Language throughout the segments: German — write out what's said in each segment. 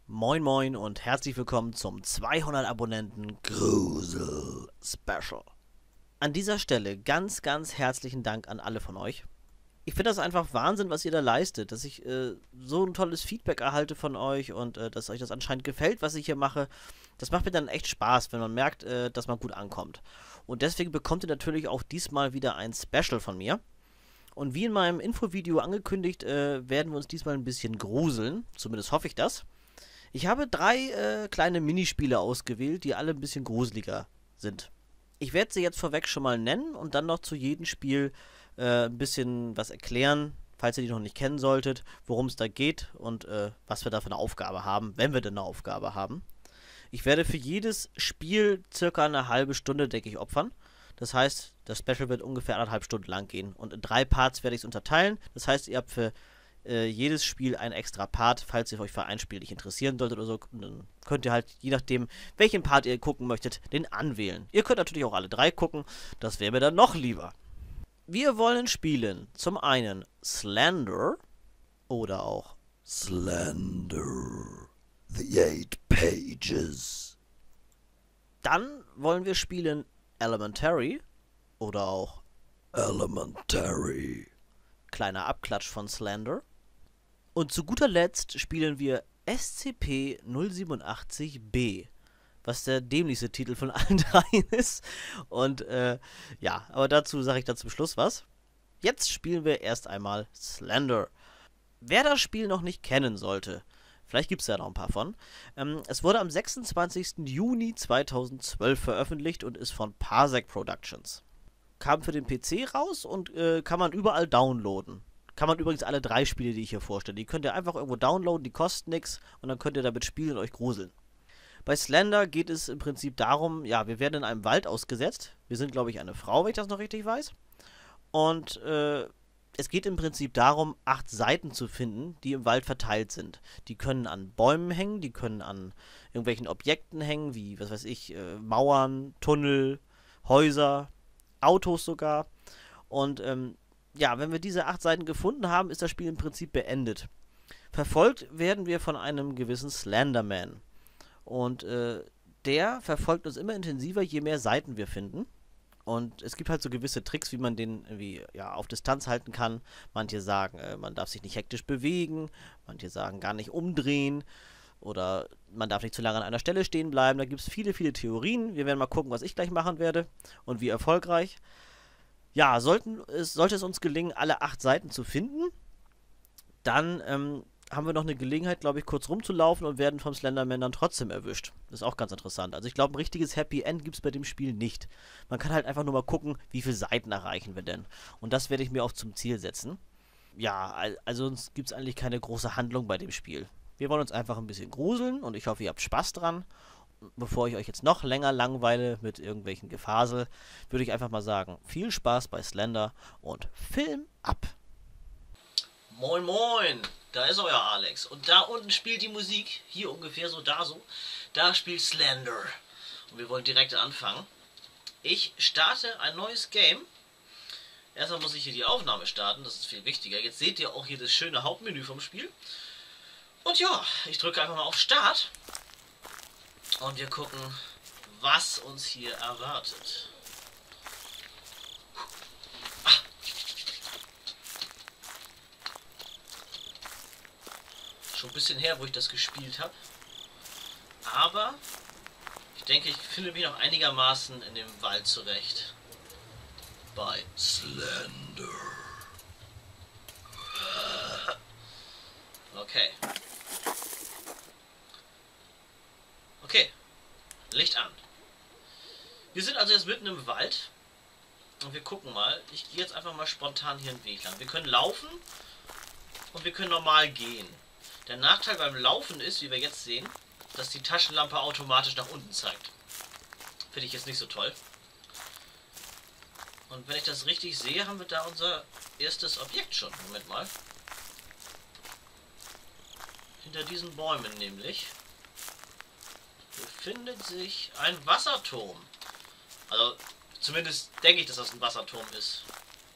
Moin Moin und herzlich willkommen zum 200 Abonnenten Grusel Special. An dieser Stelle ganz herzlichen Dank an alle von euch. Ich finde das einfach Wahnsinn, was ihr da leistet, dass ich so ein tolles Feedback erhalte von euch und dass euch das anscheinend gefällt, was ich hier mache. Das macht mir dann echt Spaß, wenn man merkt, dass man gut ankommt. Und deswegen bekommt ihr natürlich auch diesmal wieder ein Special von mir. Und wie in meinem Infovideo angekündigt, werden wir uns diesmal ein bisschen gruseln. Zumindest hoffe ich das. Ich habe drei kleine Minispiele ausgewählt, die alle ein bisschen gruseliger sind. Ich werde sie jetzt vorweg schon mal nennen und dann noch zu jedem Spiel ein bisschen was erklären, falls ihr die noch nicht kennen solltet, worum es da geht und was wir da für eine Aufgabe haben, wenn wir denn eine Aufgabe haben. Ich werde für jedes Spiel circa eine halbe Stunde, denke ich, opfern. Das heißt, das Special wird ungefähr 1,5 Stunden lang gehen. Und in 3 Parts werde ich es unterteilen. Das heißt, ihr habt für jedes Spiel ein extra Part, falls ihr euch für ein Spiel nicht interessieren solltet oder so, dann könnt ihr halt, je nachdem, welchen Part ihr gucken möchtet, den anwählen. Ihr könnt natürlich auch alle 3 gucken, das wäre mir dann noch lieber. Wir wollen spielen zum einen Slender oder auch Slender, The Eight Pages. Dann wollen wir spielen Elementary oder auch Elementary, kleiner Abklatsch von Slender. Und zu guter Letzt spielen wir SCP-087-B, was der dämlichste Titel von allen dreien ist. Und ja, aber dazu sage ich dann zum Schluss was. Jetzt spielen wir erst einmal Slender. Wer das Spiel noch nicht kennen sollte, vielleicht gibt es ja noch ein paar von. Es wurde am 26. Juni 2012 veröffentlicht und ist von Parsec Productions. Kam für den PC raus und kann man überall downloaden. Kann man übrigens alle 3 Spiele, die ich hier vorstelle. Die könnt ihr einfach irgendwo downloaden, die kosten nichts und dann könnt ihr damit spielen und euch gruseln. Bei Slender geht es im Prinzip darum, ja, wir werden in einem Wald ausgesetzt. Wir sind, glaube ich, eine Frau, wenn ich das noch richtig weiß. Und es geht im Prinzip darum, 8 Seiten zu finden, die im Wald verteilt sind. Die können an Bäumen hängen, die können an irgendwelchen Objekten hängen, wie, was weiß ich, Mauern, Tunnel, Häuser, Autos sogar. Und ja, wenn wir diese 8 Seiten gefunden haben, ist das Spiel im Prinzip beendet. Verfolgt werden wir von einem gewissen Slenderman. Und der verfolgt uns immer intensiver, je mehr Seiten wir finden. Und es gibt halt so gewisse Tricks, wie man den irgendwie ja, auf Distanz halten kann. Manche sagen, man darf sich nicht hektisch bewegen. Manche sagen, gar nicht umdrehen. Oder man darf nicht zu lange an einer Stelle stehen bleiben. Da gibt es viele Theorien. Wir werden mal gucken, was ich gleich machen werde und wie erfolgreich. Ja, sollte es uns gelingen, alle 8 Seiten zu finden, dann haben wir noch eine Gelegenheit, glaube ich, kurz rumzulaufen und werden vom Slenderman dann trotzdem erwischt. Das ist auch ganz interessant. Also ich glaube, ein richtiges Happy End gibt es bei dem Spiel nicht. Man kann halt einfach nur mal gucken, wie viele Seiten erreichen wir denn. Und das werde ich mir auch zum Ziel setzen. Ja, also gibt es eigentlich keine große Handlung bei dem Spiel. Wir wollen uns einfach ein bisschen gruseln und ich hoffe, ihr habt Spaß dran. Bevor ich euch jetzt noch länger langweile mit irgendwelchen Gefasel, würde ich einfach mal sagen, viel Spaß bei Slender und Film ab! Moin Moin, da ist euer Alex und da unten spielt die Musik, hier ungefähr so, da spielt Slender und wir wollen direkt anfangen. Ich starte ein neues Game. Erstmal muss ich hier die Aufnahme starten, das ist viel wichtiger. Jetzt seht ihr auch hier das schöne Hauptmenü vom Spiel. Und ja, ich drücke einfach mal auf Start. Und wir gucken, was uns hier erwartet. Schon ein bisschen her, wo ich das gespielt habe. Aber ich denke, ich finde mich noch einigermaßen in dem Wald zurecht. Bei Slender. Okay. Okay. Licht an. Wir sind also jetzt mitten im Wald. Und wir gucken mal. Ich gehe jetzt einfach mal spontan hier einen Weg lang. Wir können laufen und wir können normal gehen. Der Nachteil beim Laufen ist, wie wir jetzt sehen, dass die Taschenlampe automatisch nach unten zeigt. Finde ich jetzt nicht so toll. Und wenn ich das richtig sehe, haben wir da unser erstes Objekt schon. Moment mal. Hinter diesen Bäumen nämlich befindet sich ein Wasserturm. Also zumindest denke ich, dass das ein Wasserturm ist.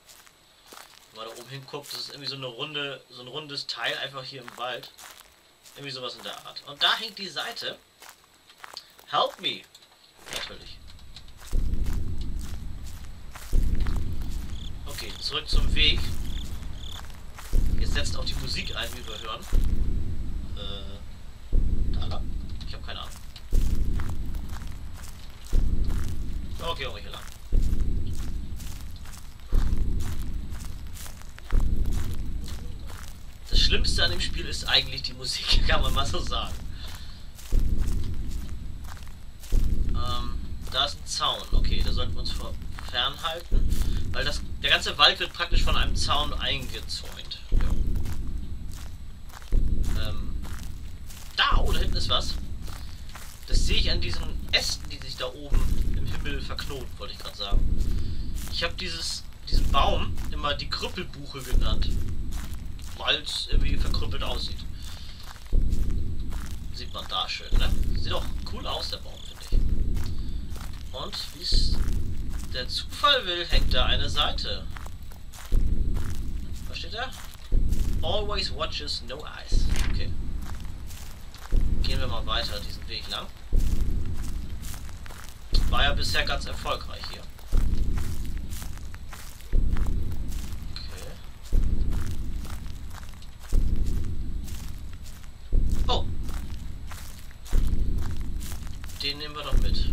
Wenn man da oben hinguckt, das ist irgendwie so ein rundes Teil einfach hier im Wald. Irgendwie sowas in der Art. Und da hängt die Seite. Help me. Natürlich. Okay, zurück zum Weg. Jetzt setzt auch die Musik ein, wie wir hören. Da lang? Ich habe keine Ahnung. Okay, auch hier lang. Das Schlimmste an dem Spiel ist eigentlich die Musik, kann man mal so sagen. Da ist ein Zaun. Okay, da sollten wir uns fernhalten. Weil der ganze Wald wird praktisch von einem Zaun eingezäunt. Ja. Da hinten ist was. Das sehe ich an diesen Ästen, die sich da oben im Himmel verknoten, wollte ich gerade sagen. Ich habe diesen Baum immer die Krüppelbuche genannt. Weil es irgendwie verkrüppelt aussieht. Sieht man da schön, ne? Sieht auch cool aus, der Baum, finde ich. Und wie es der Zufall will, hängt da eine Seite. Was steht da? Always watches, no eyes. Okay. Gehen wir mal weiter diesen Weg lang. War ja bisher ganz erfolgreich hier. Okay. Oh. Den nehmen wir doch mit.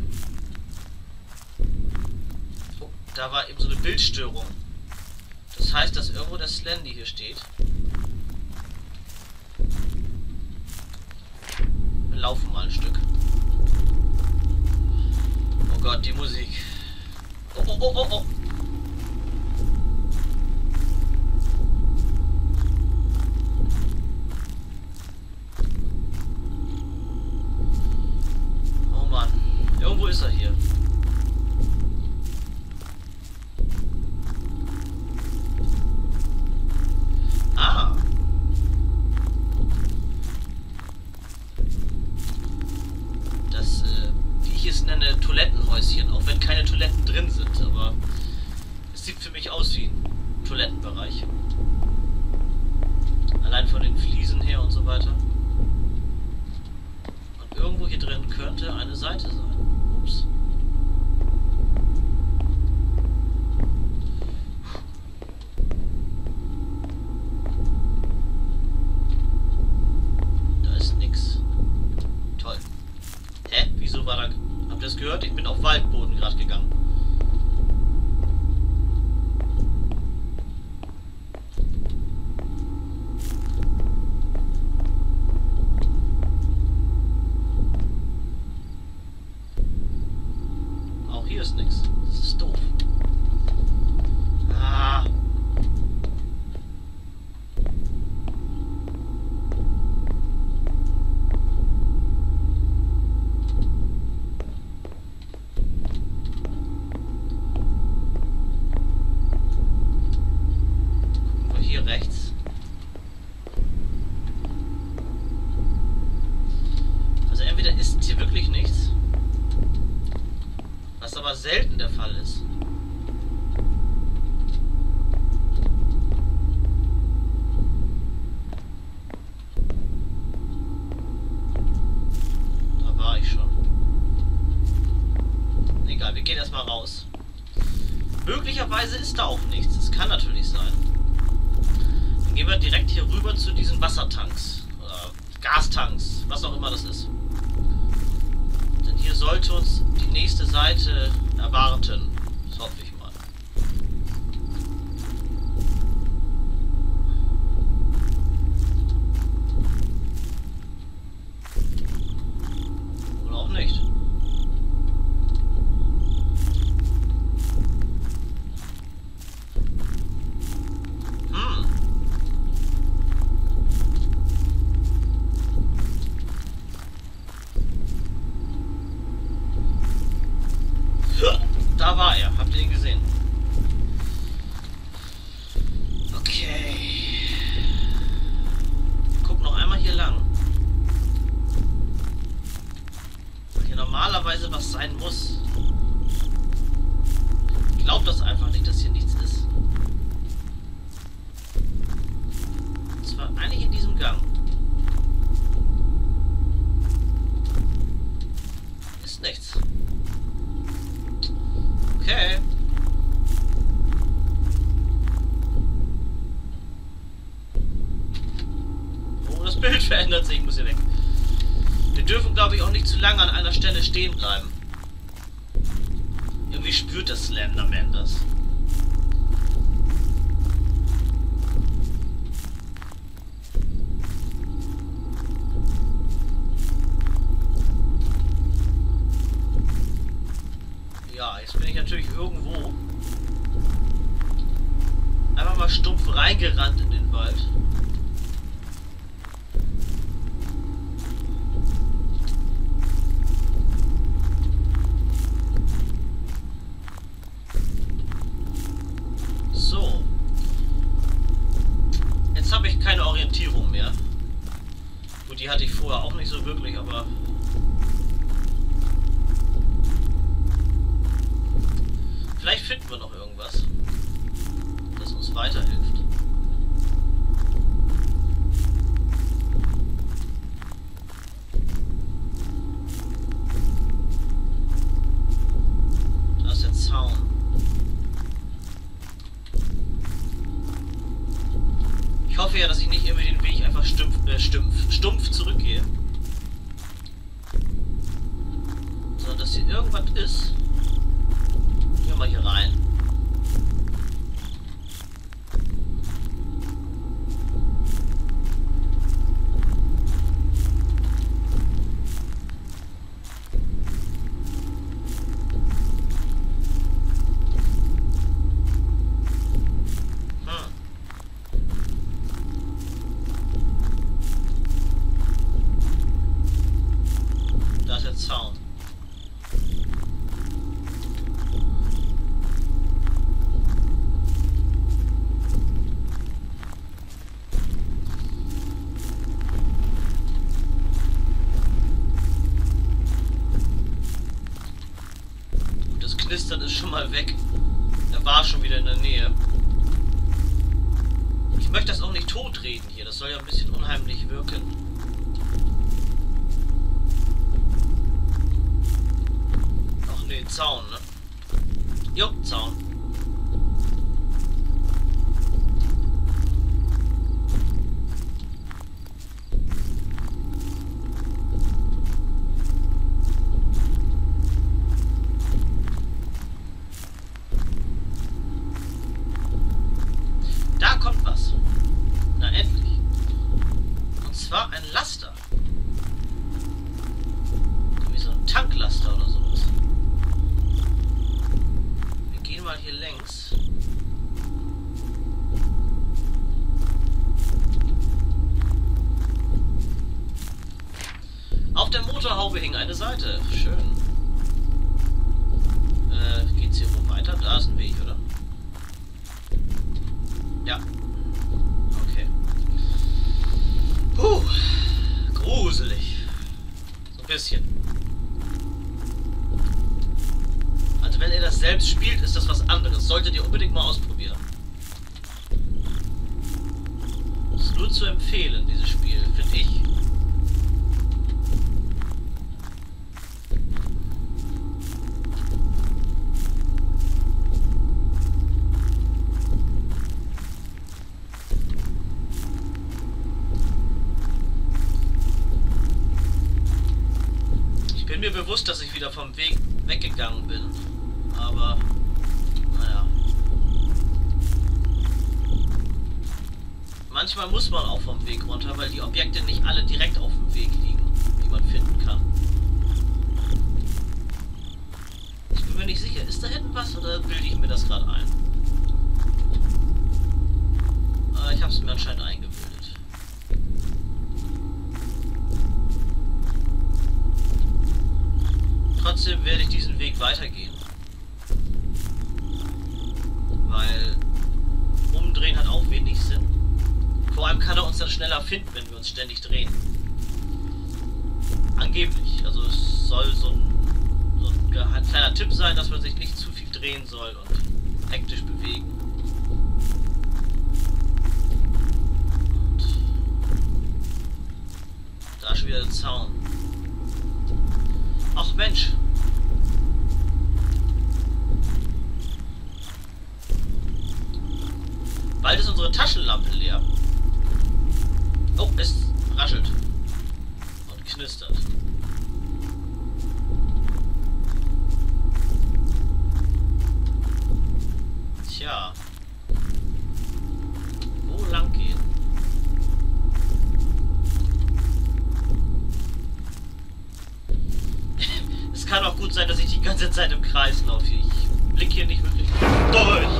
Oh, da war eben so eine Bildstörung. Das heißt, dass irgendwo der Slendy hier steht. Wir laufen mal ein Stück. Oh Gott, die Musik. Oh, oh, oh, oh, oh. Oh Mann. Irgendwo ist er hier. Ah. Das, wie ich es nenne, Toilettenhäuschen, auch wenn keine Toiletten drin sind, aber es sieht für mich aus wie ein Toilettenbereich. Allein von den Fliesen her und so weiter. Und irgendwo hier drin könnte eine Seite sein. Ups. Da ist nix. Toll. Hä? Wieso war da... Habt ihr das gehört? Ich bin auf Waldboden gerade gegangen. Auch hier ist nichts. Das ist doof. Ah. Hier rechts. Also entweder ist hier wirklich nichts, was aber selten der Fall ist. Da war ich schon. Egal, wir gehen erstmal raus. Möglicherweise ist da auch nichts. Das kann natürlich sein. Gehen wir direkt hier rüber zu diesen Wassertanks oder Gastanks, was auch immer das ist. Denn hier sollte uns die nächste Seite erwarten. Das hoffe ich mal. Oder auch nicht. Da war er. Habt ihr ihn gesehen? Okay. Wir gucken noch einmal hier lang. Weil hier normalerweise was sein muss. Ich glaube das einfach nicht, dass hier nichts ist. Und zwar eigentlich in diesem Gang. tatsächlich, ich muss hier weg. Wir dürfen, glaube ich, auch nicht zu lange an einer Stelle stehen bleiben. Irgendwie spürt das Slenderman das. Ja, jetzt bin ich natürlich irgendwo einfach mal stumpf reingerannt in den Wald. So. Jetzt habe ich keine Orientierung mehr. Gut, die hatte ich vorher auch nicht so wirklich, aber... Vielleicht finden wir noch irgendwas, das uns weiterhilft. Da ist der Zaun. Ich hoffe ja, dass ich nicht irgendwie den Weg einfach stumpf zurückgehe. Sondern dass hier irgendwas ist. Gehen wir mal hier rein. Da ist der Zaun. Das Knistern ist schon mal weg. Er war schon wieder in der Nähe. Ich möchte das auch nicht totreden hier. Das soll ja ein bisschen unheimlich wirken. Ach nee, Zaun, ne? Jo, Zaun. Da kommt was. Na endlich. Und zwar ein Laster. Wie so ein Tanklaster oder sowas. Wir gehen mal hier längs. Auf der Motorhaube hing eine Seite. Schön. Geht's hier irgendwo weiter? Da ist ein Weg, oder? Ja. Okay. Puh. Gruselig. So ein bisschen. Also wenn ihr das selbst spielt, ist das was anderes. Solltet ihr unbedingt mal ausprobieren. Ist nur zu empfehlen, dieses Spiel, finde ich. Ich bin mir bewusst, dass ich wieder vom Weg weggegangen bin, aber naja. Manchmal muss man auch vom Weg runter, weil die Objekte nicht alle direkt auf dem Weg liegen, die man finden kann. Ich bin mir nicht sicher, ist da hinten was oder bilde ich mir das gerade ein? Ich habe es mir anscheinend eingebildet. Trotzdem werde ich diesen Weg weitergehen. Weil umdrehen hat auch wenig Sinn. Vor allem kann er uns dann schneller finden, wenn wir uns ständig drehen. Angeblich. Also es soll so ein kleiner Tipp sein, dass man sich nicht zu viel drehen soll und hektisch bewegen. Und da ist schon wieder der Zaun. Ach Mensch. Bald ist unsere Taschenlampe leer. Oh, es raschelt. knistert. Tja. Wo lang gehen? Es kann auch gut sein, dass ich die ganze Zeit im Kreis laufe. Ich blicke hier nicht wirklich durch.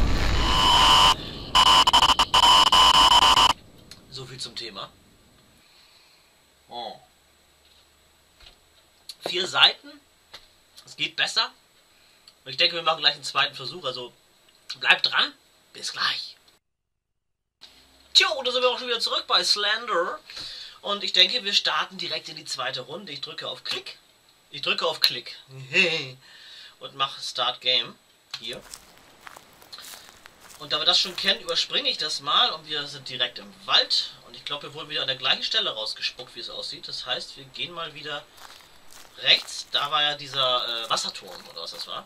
So viel zum Thema. Oh. 4 Seiten. Es geht besser. Und ich denke, wir machen gleich einen zweiten Versuch. Also bleibt dran. Bis gleich. Tja, da sind wir auch schon wieder zurück bei Slender. Und ich denke, wir starten direkt in die zweite Runde. Ich drücke auf Klick. Und mache Start Game. Hier. Und da wir das schon kennen, überspringe ich das mal. Und wir sind direkt im Wald. Und ich glaube, wir wurden wieder an der gleichen Stelle rausgespuckt, wie es aussieht. Das heißt, wir gehen mal wieder rechts. Da war ja dieser Wasserturm, oder was das war.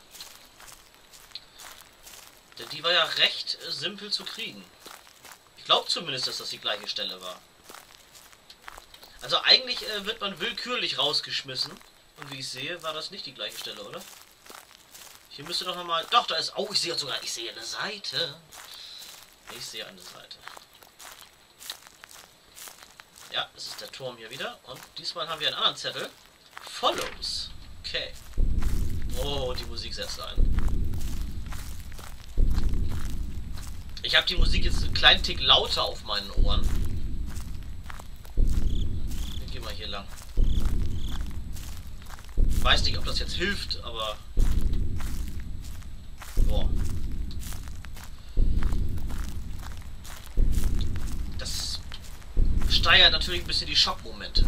Denn die war ja recht simpel zu kriegen. Ich glaube zumindest, dass das die gleiche Stelle war. Also eigentlich wird man willkürlich rausgeschmissen. Und wie ich sehe, war das nicht die gleiche Stelle, oder? Hier müsste doch nochmal... Doch, da ist... Oh, ich sehe sogar... Ich sehe eine Seite. Ich sehe eine Seite. Ja, das ist der Turm hier wieder. Und diesmal haben wir einen anderen Zettel. Follows. Okay. Oh, die Musik setzt ein. Ich habe die Musik jetzt einen kleinen Tick lauter auf meinen Ohren. Wir gehen mal hier lang. Ich weiß nicht, ob das jetzt hilft, aber... Boah. Das steigert natürlich ein bisschen die Schockmomente.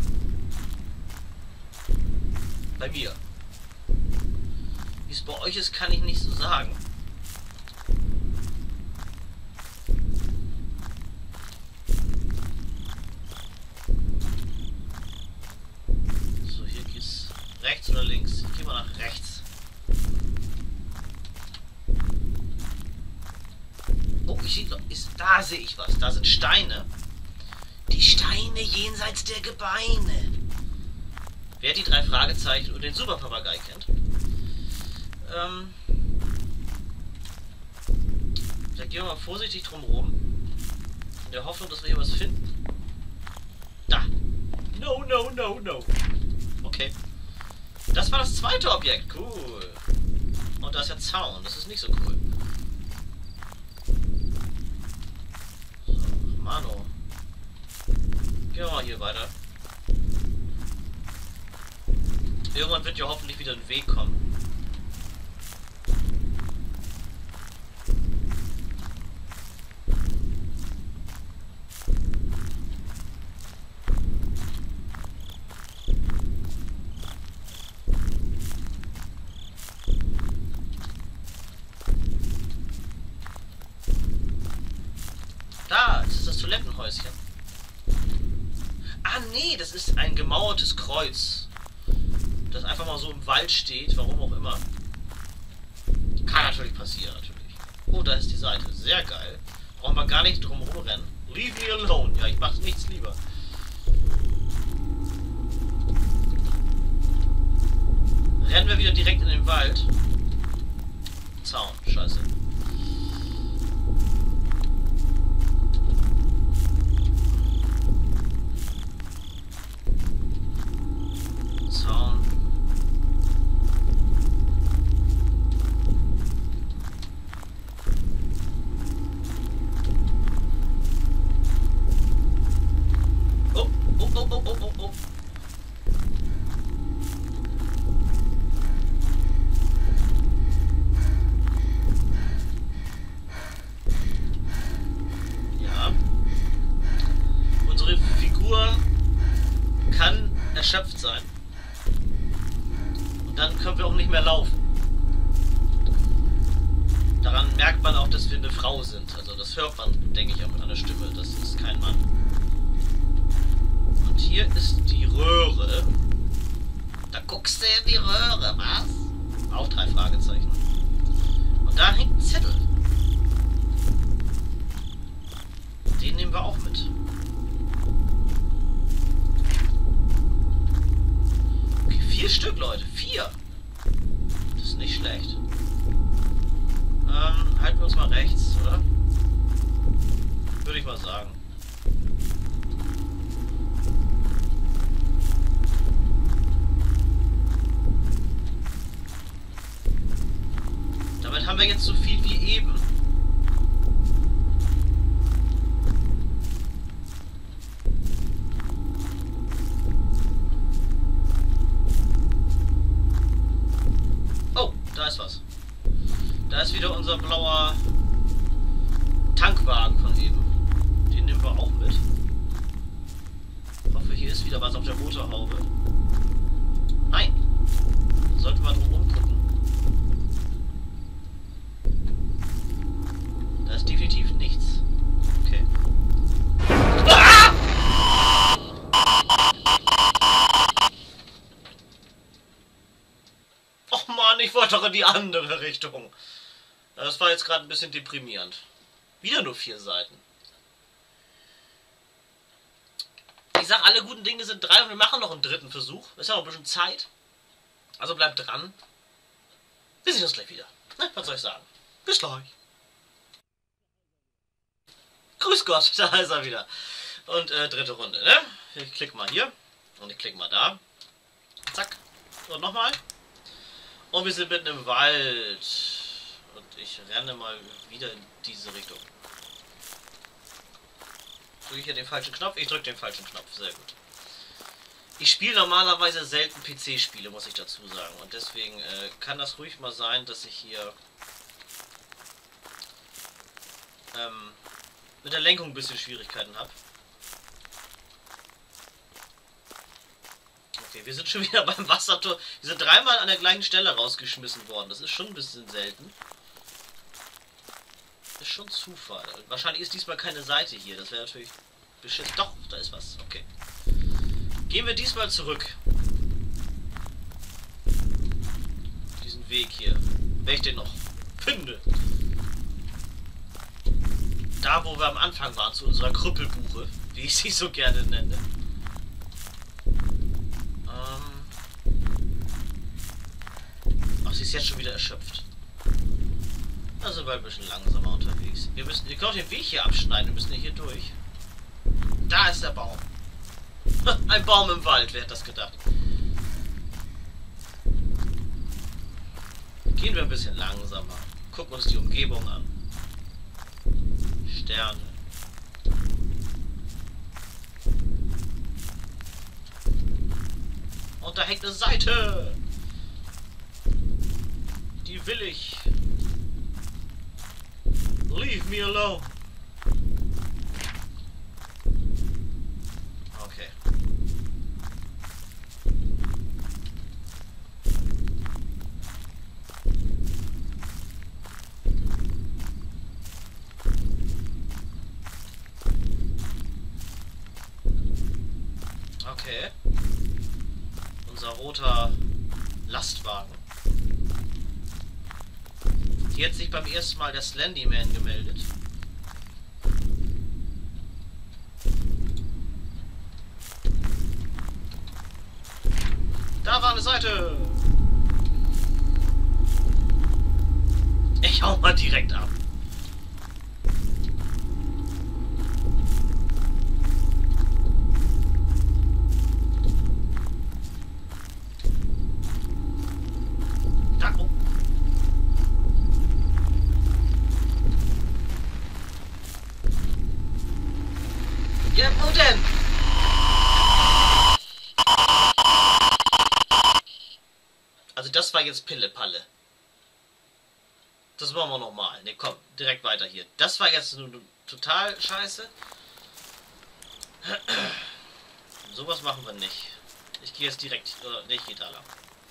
Bei mir. Wie es bei euch ist, kann ich nicht so sagen. So, hier geht's rechts oder links. Ich gehe mal nach rechts. Oh, da sehe ich was. Da sind Steine. Die Steine jenseits der Gebeine. Wer die 3 Fragezeichen und den Superpapagei kennt. Da gehen wir mal vorsichtig drum rum. In der Hoffnung, dass wir hier was finden. Da. No, no, no, no. Okay. Das war das zweite Objekt. Cool. Und da ist ja Zaun. Das ist nicht so cool. So, Mano. Gehen wir mal hier weiter. Irgendwann wird ja hoffentlich wieder ein Weg kommen. Da, das ist das Toilettenhäuschen. Ah nee, das ist ein gemauertes Kreuz. Das einfach mal so im Wald steht, warum auch immer. Kann natürlich passieren, natürlich. Oh, da ist die Seite. Sehr geil. Brauchen wir gar nicht drum rumrennen. Leave me alone. Ja, ich mache nichts lieber. Rennen wir wieder direkt in den Wald. Zaun, scheiße. Zaun. Oh, oh, oh, oh, oh, oh, oh. Ja. Unsere Figur kann erschöpft sein. Und dann können wir auch nicht mehr laufen. Daran merkt man auch, dass wir eine Frau sind. Also das hört man, denke ich, auch an der Stimme. Das ist kein Mann. Und hier ist die Röhre. Da guckst du in die Röhre, was? Auch 3 Fragezeichen. Und da hängt ein Zettel. Den nehmen wir auch mit. Stück, Leute. 4. Das ist nicht schlecht. Halten wir uns mal rechts, oder? Würde ich mal sagen. Damit haben wir jetzt so viel wie eben. Oh, da ist was. Da ist wieder unser blauer Tankwagen von eben. Den nehmen wir auch mit. Ich hoffe, hier ist wieder was auf der Motorhaube. Nein. Sollten wir drum umgucken. Da ist definitiv nichts. Okay. Ah! Och Mann, ich wollte doch in die andere Richtung. Das war jetzt gerade ein bisschen deprimierend. Wieder nur 4 Seiten. Ich sag, alle guten Dinge sind 3 und wir machen noch einen 3. Versuch. Ist ja noch ein bisschen Zeit. Also bleibt dran. Wir sehen uns gleich wieder. Ne, was soll ich sagen? Bis gleich. Grüß Gott, da ist er wieder. Und 3. Runde, ne? Ich klicke mal hier. Und ich klicke mal da. Zack. Und nochmal. Und wir sind mitten im Wald. Und ich renne mal wieder in diese Richtung. Drücke ich hier den falschen Knopf? Ich drücke den falschen Knopf. Sehr gut. Ich spiele normalerweise selten PC-Spiele, muss ich dazu sagen. Und deswegen kann das ruhig mal sein, dass ich hier mit der Lenkung ein bisschen Schwierigkeiten habe. Okay, wir sind schon wieder beim Wassertor. Wir sind 3-mal an der gleichen Stelle rausgeschmissen worden. Das ist schon ein bisschen selten. Das ist schon Zufall. Wahrscheinlich ist diesmal keine Seite hier. Das wäre natürlich beschissen. Doch, da ist was. Okay. Gehen wir diesmal zurück. Diesen Weg hier. Wenn ich den noch finde. Da, wo wir am Anfang waren, zu unserer Krüppelbuche. Wie ich sie so gerne nenne. Ach, sie ist jetzt schon wieder erschöpft. Da sind wir ein bisschen langsamer unterwegs. Wir können auch den Weg hier abschneiden. Wir müssen hier durch. Da ist der Baum. Ein Baum im Wald, wer hätte das gedacht? Gehen wir ein bisschen langsamer. Gucken uns die Umgebung an. Sterne. Und da hängt eine Seite. Die will ich. Leave me alone. Okay. Okay. Unser roter Lastwagen. Hier hat sich beim ersten Mal der Slendyman gemeldet. Da war eine Seite! Ich hau mal direkt ab. Da, oh. Ja, wo denn? Also das war jetzt Pille-Palle. Das machen wir nochmal. Ne, komm, direkt weiter hier. Das war jetzt nur total scheiße. Sowas machen wir nicht. Ich gehe jetzt direkt, oder ne, ich gehe da lang.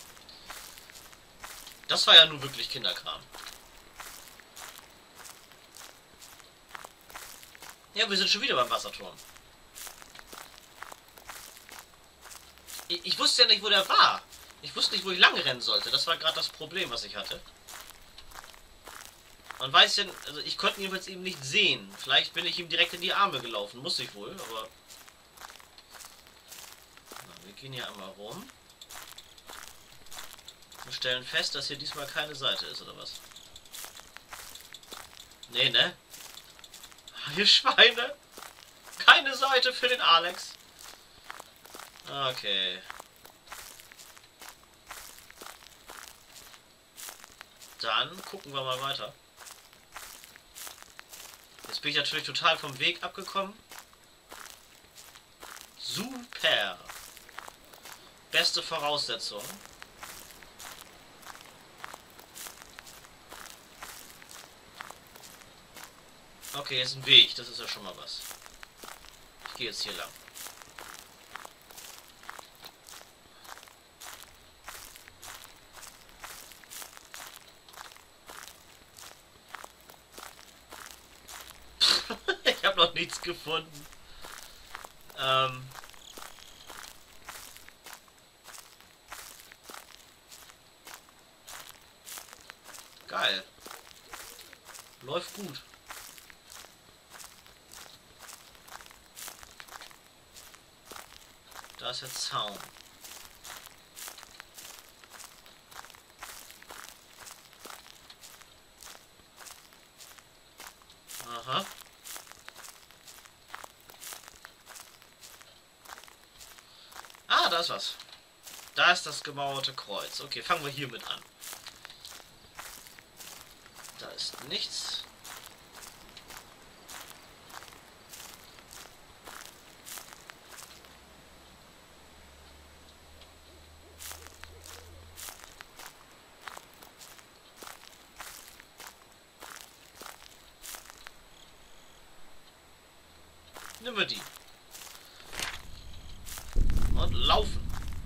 Das war ja nun wirklich Kinderkram. Ja, wir sind schon wieder beim Wasserturm. Ich wusste ja nicht, wo der war. Ich wusste nicht, wo ich lang rennen sollte. Das war gerade das Problem, was ich hatte. Man weiß ja, also ich konnte ihn jedenfalls eben nicht sehen. Vielleicht bin ich ihm direkt in die Arme gelaufen. Muss ich wohl, aber... Na, wir gehen hier einmal rum. Und stellen fest, dass hier diesmal keine Seite ist, oder was? Nee, ne? Ihr Schweine! Keine Seite für den Alex! Okay. Dann gucken wir mal weiter. Jetzt bin ich natürlich total vom Weg abgekommen. Super! Beste Voraussetzung. Okay, hier ist ein Weg. Das ist ja schon mal was. Ich gehe jetzt hier lang. Ich habe noch nichts gefunden. Geil. Läuft gut. Da ist jetzt Zaun. Aha. Ah, da ist was. Da ist das gemauerte Kreuz. Okay, fangen wir hiermit an. Da ist nichts. Nehmen wir die. Und laufen.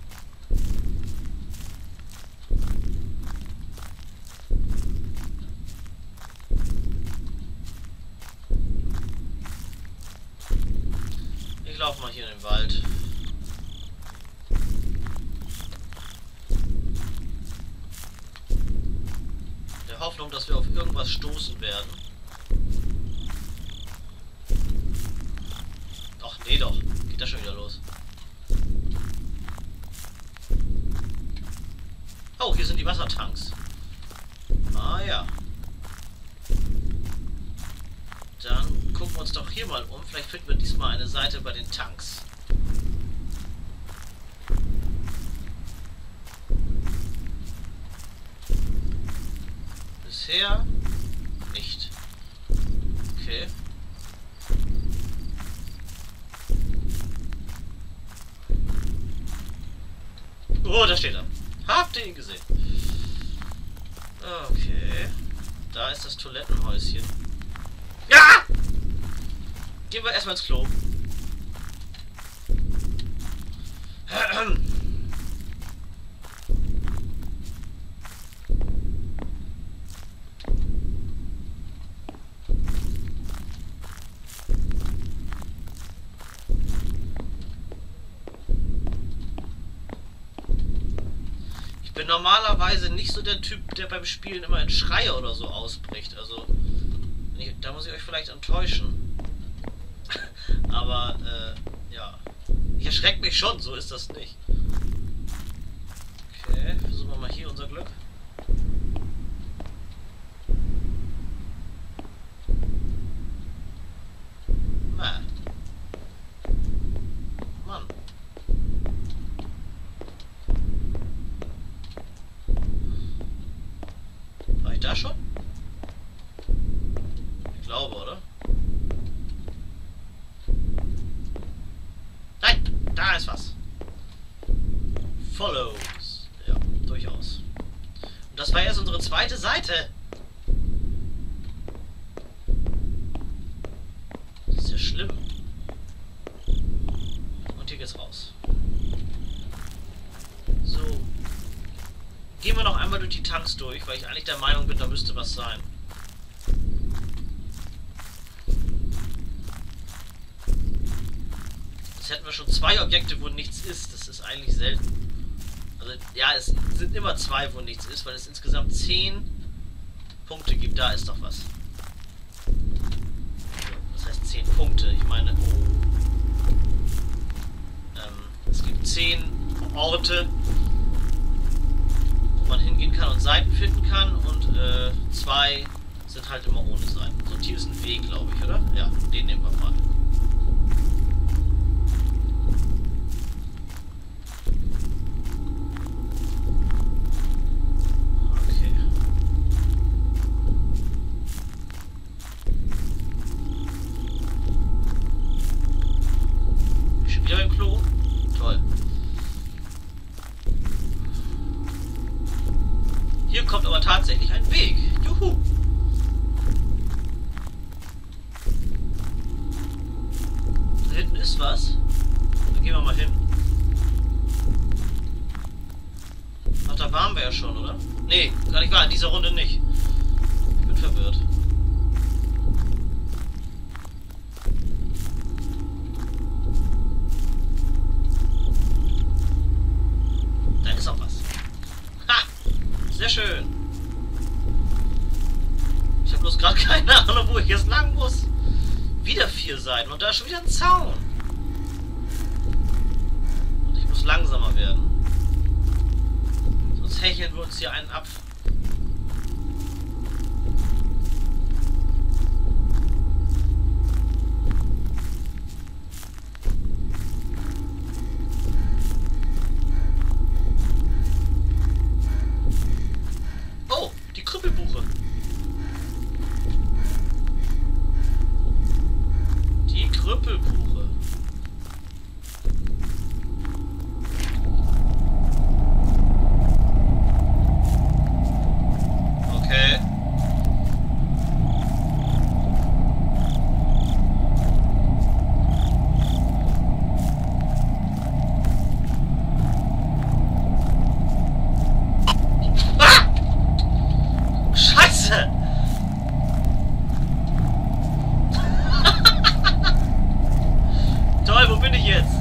Ich laufe mal hier in den Wald. Der Hoffnung, dass wir auf irgendwas stoßen werden. Ach nee doch. Geht das schon wieder los. Oh, hier sind die Wassertanks. Ah ja. Dann gucken wir uns doch hier mal um. Vielleicht finden wir diesmal eine Seite bei den Tanks. Bisher nicht. Okay. Oh, da steht er. Habt ihr ihn gesehen? Okay. Da ist das Toilettenhäuschen. Ja! Gehen wir erstmal ins Klo. Ich bin normalerweise nicht so der Typ, der beim Spielen immer in Schreie oder so ausbricht. Also, da muss ich euch vielleicht enttäuschen. Aber, ja. Ich erschrecke mich schon, so ist das nicht. Okay, versuchen wir mal hier unser Glück. Na. Mann. War ich da schon? Ich glaube, oder? Nein, da ist was. Follows. Ja, durchaus. Und das war erst unsere zweite Seite. Das ist ja schlimm. Und hier geht's raus. So. Gehen wir noch einmal durch die Tanks durch, weil ich eigentlich der Meinung bin, da müsste was sein. Jetzt hätten wir schon 2 Objekte, wo nichts ist. Das ist eigentlich selten. Also, ja, es sind immer 2, wo nichts ist, weil es insgesamt 10 Punkte gibt. Da ist doch was. Das heißt 10 Punkte. Ich meine, es gibt 10 Orte, wo man hin hingehen kann und Seiten finden kann und 2 sind halt immer ohne Seiten. So, hier ist ein Weg, glaube ich, oder? Ja, den nehmen wir mal. Okay. Ich bin wieder im Klo. Toll. Hier kommt aber tatsächlich ein Weg. Juhu! Da hinten ist was. Da gehen wir mal hin. Ach, da waren wir ja schon, oder? Nee, gar nicht wahr. In dieser Runde nicht. Ich bin verwirrt. Da ist auch was. Ha! Sehr schön. Ich habe bloß gerade keine Ahnung, wo ich jetzt lang muss. Wieder 4 Seiten und da ist schon wieder ein Zaun. Und ich muss langsamer werden. Sonst hecheln wir uns hier einen ab. Oh, die Krüppelbuche. Die Krüppelbuche. Okay. Ah! Scheiße! Toll, wo bin ich jetzt?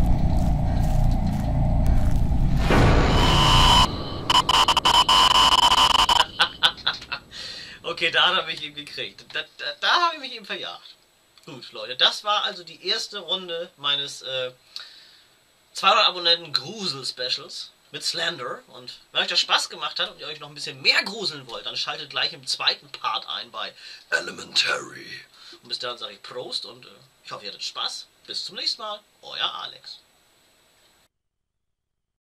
Okay, da hat er mich eben gekriegt. Da habe ich mich eben verjagt. Gut, Leute, das war also die erste Runde meines 200 Abonnenten Grusel-Specials mit Slender. Und wenn euch das Spaß gemacht hat und ihr euch noch ein bisschen mehr gruseln wollt, dann schaltet gleich im zweiten Part ein bei Elementary. Und bis dahin sage ich Prost und ich hoffe, ihr hattet Spaß. Bis zum nächsten Mal. Euer Alex.